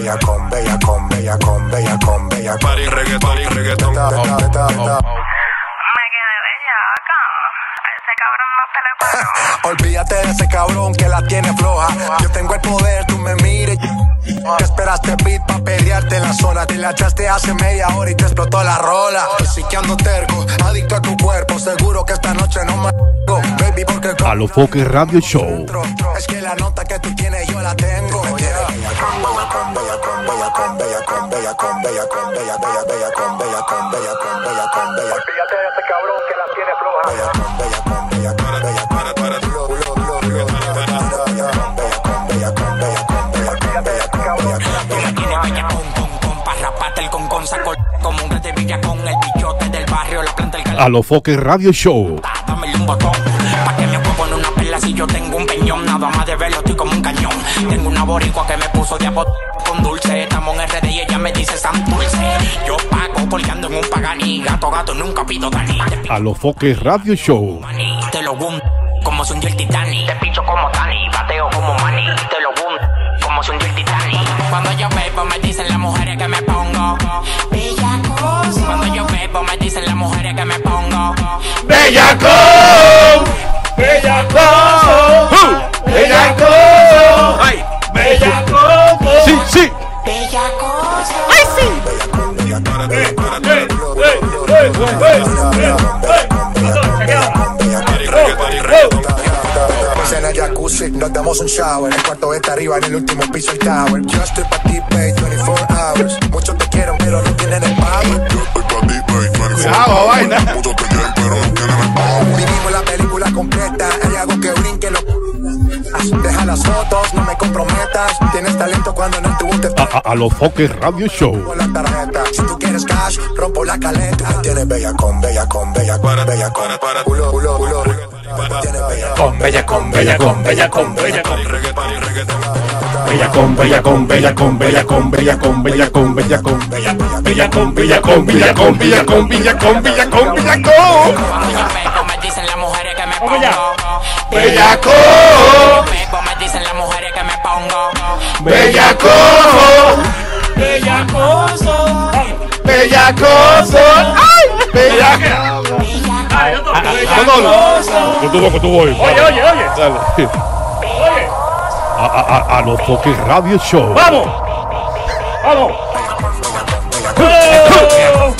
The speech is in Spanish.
bellacón, bellacón, bellacón, bellacón, bellacón. Party, reggaetón, reggaetón. Me quedé bellaca. Ese cabrón no te le paro. Olvídate de ese cabrón que la tiene floja. Yo tengo el poder, tú me mires. Te esperaste beat pa' pelearte en la zona. Te la echaste hace media hora y te explotó la rola. Estoy que ando terco, adicto a tu cuerpo. Seguro que esta noche no me baby, porque A Lo Foque Radio Show. es que la nota que tú tienes yo la tengo. Me tiene bellacón, bellacón, bellacón, bellacón, bellacón, bellacón, bellacón, bellacón, bellacón, bellacón, bellacón, bellacón, bellacón. Olvídate de ese cabrón que la tiene floja. Bellacón, bellacón, bellacón, bellacón. Como un de Villa con el bichote del barrio, la planta del A Lo Foque Radio Show. Dame un botón, pa' que me juego en una perla si yo tengo un peñón. Nada más de verlo estoy como un cañón. Tengo una boricua que me puso de con dulce. Estamos en RD y ella me dice San Dulce. Yo pago porque ando en un paganí. Gato, gato, nunca pido Dani. A Lo Foque Radio Show. Mani, te lo boom, como si un el Titanic. Te picho como Tani, bateo como Manny. Te lo boom, como si un el Titanic. Cuando yo bebo me dicen las mujeres que me pongo bellacoso. Cuando yo bebo me dicen las mujeres que me pongo ¡Bellaco! ¡Bellaco! ¡Bellaco! ¡Ay! ¡Bellaco! ¡Sí, sí! bellacoso. ¡Ay, sí! En el jacuzzi, nos damos un shower. El cuarto está arriba, en el último piso el tower. Yo estoy pa' ti, babe, 24 hours. Muchos te quieren, pero no tienen el power. Yo estoy pa' ti, baby, 24 Cuidado, vaina. Muchos te quieren, pero no tienen el power. Vivimos la película completa. Hay algo que brinque, lo... Deja las fotos, no me comprometas. Tienes talento cuando no te guste. A Lo Foque Radio Show. Con la tarjeta. Si tú quieres cash, rompo la caleta. Tienes bellacón, bellacón, bellacón, bellacón. Culo, culo, culo. Tienes bellacón, Bellacón, bellacón, bellacón, bellacón. Reggaetón, reggaetón. Bellacón, bellacón, bellacón, bellacón, bellacón, bellacón, bellacón. Bellacón, bellacón, bellacón, bellacón, bellacón, bellacón, bellacón. Cuando yo bebo me dicen las mujeres que me pongo Bellaco, bebo me dicen las mujeres que me pongo bellaco, Bellacoso. bellacoso, ay, bellaco. Con tu voz. Oye, oye, oye. Dale. Oye. A Lo Foque Radio Show. Vamos. Vamos. Oh.